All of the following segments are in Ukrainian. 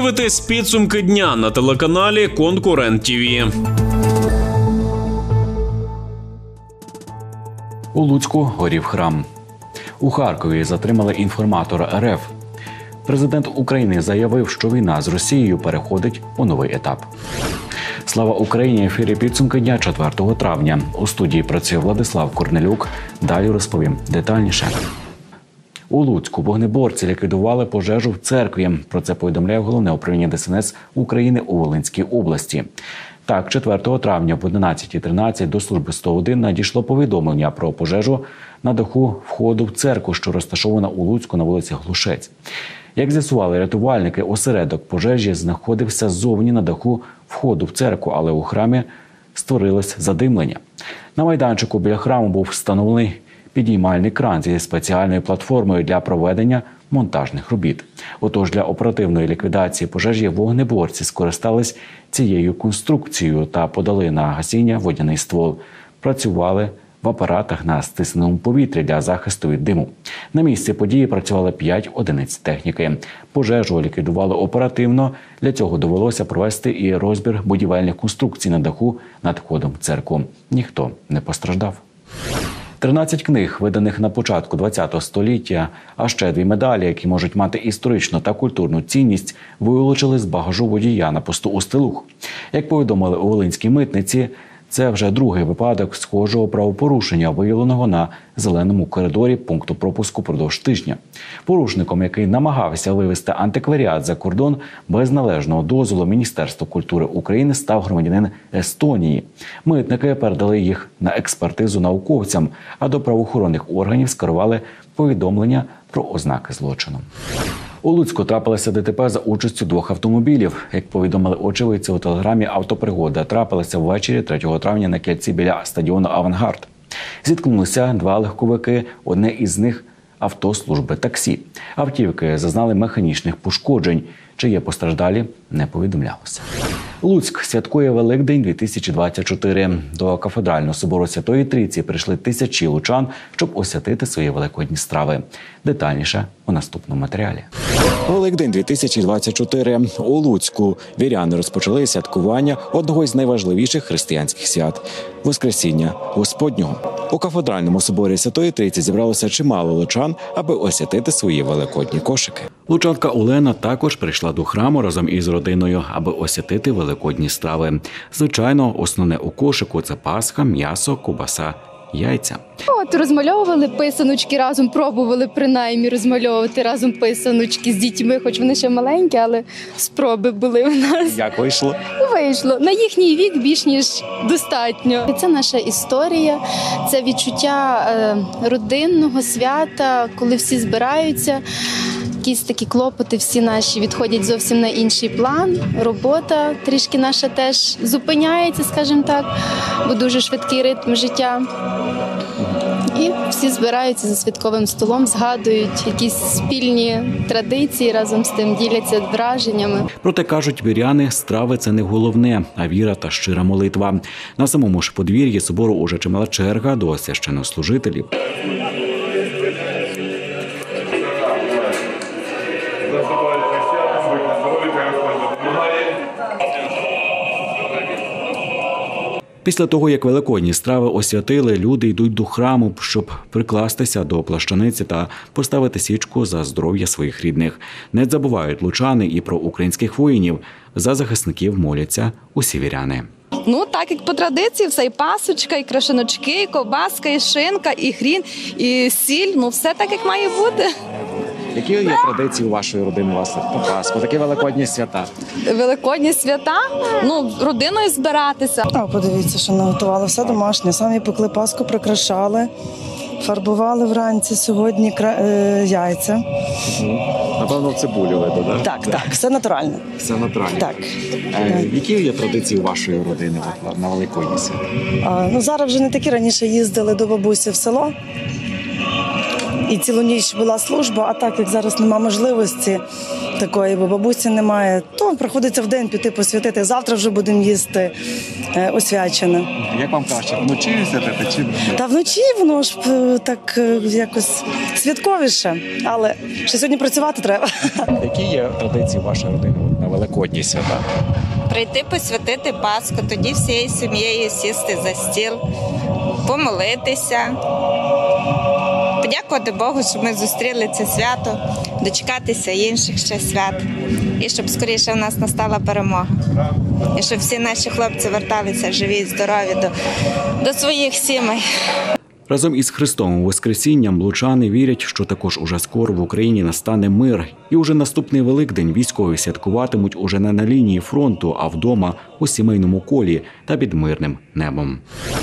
дивитесь підсумки дня на телеканалі «Конкурент ТІВІ». У Луцьку горів храм. У Харкові затримали інформатора РФ. Президент України заявив, що війна з Росією переходить у новий етап. Слава Україні! В ефірі підсумки дня 4 травня. У студії працює Владислав Корнелюк. Далі розповім детальніше. У Луцьку вогнеборці ліквідували пожежу в церкві. Про це повідомляє Головне управління ДСНС України у Волинській області. Так, 4 травня в 11:13 до служби 101 надійшло повідомлення про пожежу на даху входу в церкву, що розташована у Луцьку на вулиці Глушець. Як з'ясували рятувальники, осередок пожежі знаходився ззовні на даху входу в церкву, але у храмі створилось задимлення. На майданчику біля храму був встановлений підіймальний кран зі спеціальною платформою для проведення монтажних робіт. Отож, для оперативної ліквідації пожежі вогнеборці скористались цією конструкцією та подали на гасіння водяний ствол. Працювали в апаратах на стисненому повітрі для захисту від диму. На місці події працювали 5 одиниць техніки. Пожежу ліквідували оперативно. Для цього довелося провести і розбір будівельних конструкцій на даху над входом в церкву. Ніхто не постраждав. 13 книг, виданих на початку ХХ століття, а ще 2 медалі, які можуть мати історичну та культурну цінність, вилучили з багажу водія на посту Устилуг. Як повідомили у Волинській митниці, це вже другий випадок схожого правопорушення, виявленого на зеленому коридорі пункту пропуску впродовж тижня. Порушником, який намагався вивезти антикваріат за кордон без належного дозволу Міністерства культури України, став громадянин Естонії. Митники передали їх на експертизу науковцям, а до правоохоронних органів скерували повідомлення про ознаки злочину. У Луцьку трапилося ДТП за участю 2 автомобілів. Як повідомили очевидці у телеграмі, автопригода трапилася ввечері 3 травня на кільці біля стадіону «Авангард». Зіткнулися 2 легковики, одне із них – авто служби таксі. Автівки зазнали механічних пошкоджень. Чи є постраждалі, не повідомлялося. Луцьк святкує Великдень 2024. До кафедрального собору Святої Трійці прийшли тисячі лучан, щоб освятити свої великодні страви. Детальніше у наступному матеріалі. Великдень 2024. У Луцьку віряни розпочали святкування одного із найважливіших християнських свят – Воскресіння Господнього. У кафедральному соборі Святої Трійці зібралося чимало лучан, аби освятити свої великодні кошики. Лучанка Олена також прийшла до храму разом із родиною, аби освятити великодні страви. Звичайно, основне у кошику – це пасха, м'ясо, ковбаса, яйця. Розмальовували писаночки разом, пробували принаймні розмальовувати разом писаночки з дітьми, хоч вони ще маленькі, але спроби були в нас. Як вийшло? Вийшло. На їхній вік більш ніж достатньо. Це наша історія, це відчуття родинного свята, коли всі збираються. Якісь такі клопоти всі наші відходять зовсім на інший план. Робота трішки наша теж зупиняється, скажімо так, бо дуже швидкий ритм життя. І всі збираються за святковим столом, згадують якісь спільні традиції, разом з тим діляться враженнями. Проте, кажуть віряни, страви – це не головне, а віра та щира молитва. На самому ж подвір'ї собору уже чимала черга до священнослужителів. Після того, як великодні страви освятили, люди йдуть до храму, щоб прикластися до плащаниці та поставити свічку за здоров'я своїх рідних. Не забувають лучани і про українських воїнів. За захисників моляться усі віряни. Так як по традиції, все і пасочка, і крашеночки, і ковбаска, і шинка, і хрін, і сіль. Все так, як має бути. Які є традиції у вашої родини, у вас по Пасху? Такі великодні свята? Великодні свята? Родиною збиратися. Подивіться, що наготували. Все домашнє. Самі пекли паску, прикрашали, фарбували вранці сьогодні яйця. Напевно, цибулю видно, так? Так, все натуральне. Все натуральне. Так. Які є традиції у вашої родини на великодні свята? Зараз вже не такі. Раніше їздили до бабусі в село. І цілу ніч була служба, а так як зараз немає можливості такої, бо бабусі немає, то приходиться в день піти посвятити. Завтра вже будемо їсти освячене. Як вам краще, вночі святити чи вночі? Та вночі воно ж так якось святковіше, але ще сьогодні працювати треба. Які є традиції вашої родини? на Великодні свята? Прийти посвятити Пасху, тоді всією сім'єю сісти за стіл, помолитися, подякувати Богу, що ми зустріли це свято, дочекатися інших ще свят. І щоб скоріше в нас настала перемога. І щоб всі наші хлопці верталися живі і здорові до своїх сімей. Разом із Христовим Воскресінням лучани вірять, що також уже скоро в Україні настане мир. І уже наступний Великдень військові святкуватимуть уже не на лінії фронту, а вдома у сімейному колі та під мирним небом.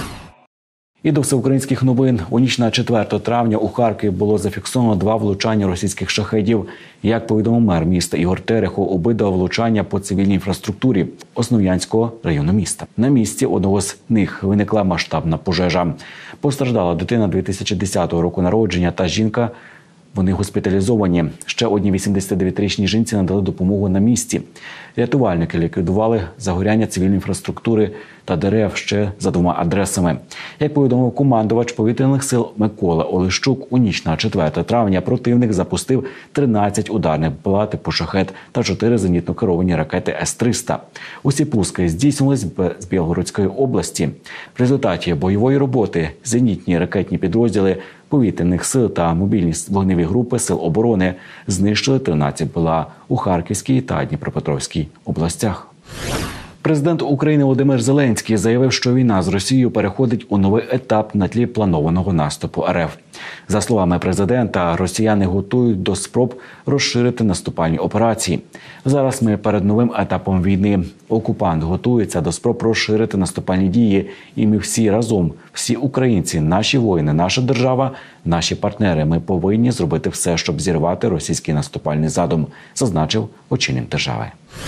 І до всеукраїнських новин. У ніч на 4 травня у Харкові було зафіксовано 2 влучання російських шахедів. Як повідомив мер міста Ігор Терехов, обидва влучання по цивільній інфраструктурі Основ'янського району міста. На місці одного з них виникла масштабна пожежа. Постраждала дитина 2010 року народження та жінка. Вони госпіталізовані. Ще одній 89-річній жінці надали допомогу на місці. Рятувальники ліквідували загоряння цивільної інфраструктури та дерев ще за 2 адресами. Як повідомив командувач повітряних сил Микола Олещук, у ніч на 4 травня противник запустив 13 ударних БПЛА типу «Шахед» та 4 зенітно керовані ракети С-300. Усі пуски здійснились з Білгородської області. В результаті бойової роботи зенітні ракетні підрозділи повітряних сил та мобільні вогневі групи Сил оборони знищили 13 БПЛА у Харківській та Дніпропетровській областях. Президент України Володимир Зеленський заявив, що війна з Росією переходить у новий етап на тлі планованого наступу РФ. За словами президента, росіяни готують до спроб розширити наступальні операції. Зараз ми перед новим етапом війни. Окупант готується до спроб розширити наступальні дії. І ми всі разом, всі українці, наші воїни, наша держава, наші партнери, ми повинні зробити все, щоб зірвати російський наступальний задум, зазначив очільник держави.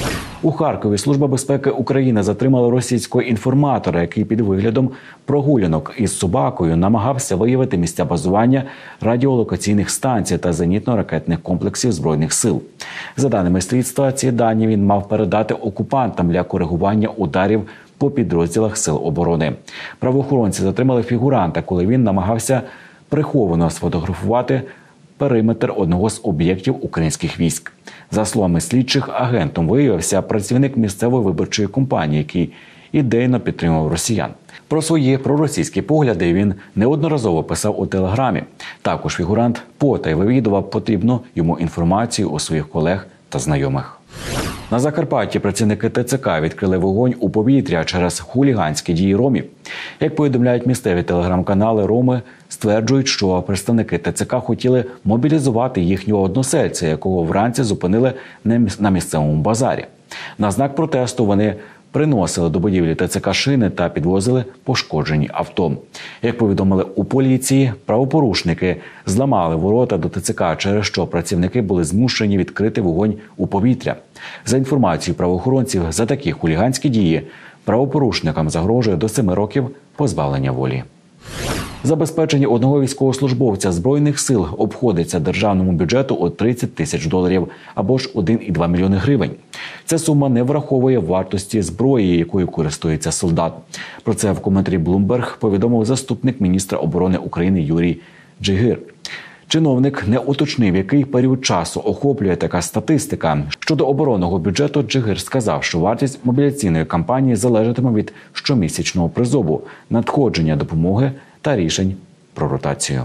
У Харкові Служба безпеки України затримала російського інформатора, який під виглядом прогулянок із собакою намагався виявити місця базування радіолокаційних станцій та зенітно-ракетних комплексів Збройних сил. За даними слідства, ці дані він мав передати окупантам для коригування ударів по підрозділах Сил оборони. Правоохоронці затримали фігуранта, коли він намагався приховано сфотографувати периметр одного з об'єктів українських військ. За словами слідчих, агентом виявився працівник місцевої виборчої компанії, який ідейно підтримував росіян. Про свої проросійські погляди він неодноразово писав у Телеграмі. Також фігурант потай вивідував потрібну йому інформацію у своїх колег та знайомих. На Закарпатті працівники ТЦК відкрили вогонь у повітря через хуліганські дії ромів. Як повідомляють місцеві телеграм-канали, роми стверджують, що представники ТЦК хотіли мобілізувати їхнього односельця, якого вранці зупинили на місцевому базарі. На знак протесту вони приносили до будівлі ТЦК шини та підвозили пошкоджені авто. Як повідомили у поліції, правопорушники зламали ворота до ТЦК, через що працівники були змушені відкрити вогонь у повітря. За інформацією правоохоронців, за такі хуліганські дії правопорушникам загрожує до 7 років позбавлення волі. Забезпечення одного військовослужбовця Збройних сил обходиться державному бюджету у $30 тисяч або ж 1,2 мільйони гривень. Ця сума не враховує вартості зброї, якою користується солдат. Про це в коментарі Bloomberg повідомив заступник міністра оборони України Юрій Джигир. Чиновник не уточнив, який період часу охоплює така статистика. Щодо оборонного бюджету, Джигир сказав, що вартість мобіляційної кампанії залежатиме від щомісячного призову, надходження допомоги та рішень про ротацію.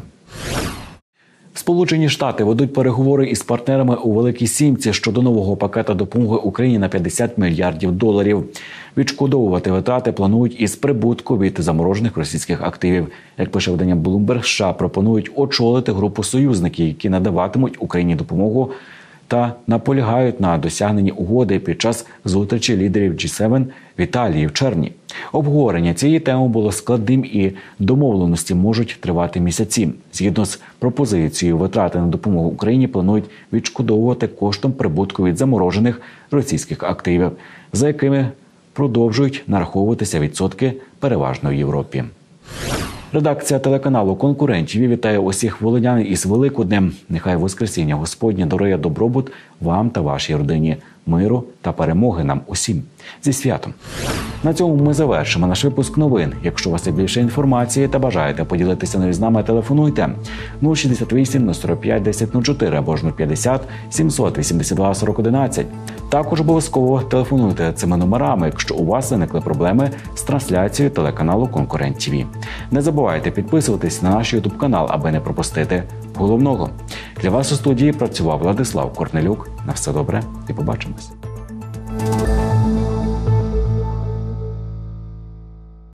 Сполучені Штати ведуть переговори із партнерами у Великій Сімці щодо нового пакета допомоги Україні на $50 мільярдів. Відшкодовувати витрати планують із прибутку від заморожених російських активів. Як пише видання Bloomberg, США пропонують очолити групу союзників, які надаватимуть Україні допомогу та наполягають на досягненні угоди під час зустрічі лідерів G7 в Італії в червні. Обговорення цієї теми було складним і домовленості можуть тривати місяці. Згідно з пропозицією, витрати на допомогу Україні планують відшкодовувати коштом прибутку від заморожених російських активів, за якими продовжують нараховуватися відсотки переважно в Європі. Редакція телеканалу «Конкурент» вітає усіх волинян із Великоднем. Нехай Воскресіння Господнє дарує добробут вам та вашій родині. миру та перемоги нам усім. Зі святом! На цьому ми завершимо наш випуск новин. Якщо у вас є більше інформації та бажаєте поділитися нею з нами, телефонуйте 068 45 1004 або ж 050 782 40 11. Також обов'язково телефонуйте цими номерами, якщо у вас виникли проблеми з трансляцією телеканалу «Конкурент ТВ». Не забувайте підписуватись на наш YouTube канал, аби не пропустити головного. Для вас у студії працював Владислав Корнелюк. На все добре і побачимось.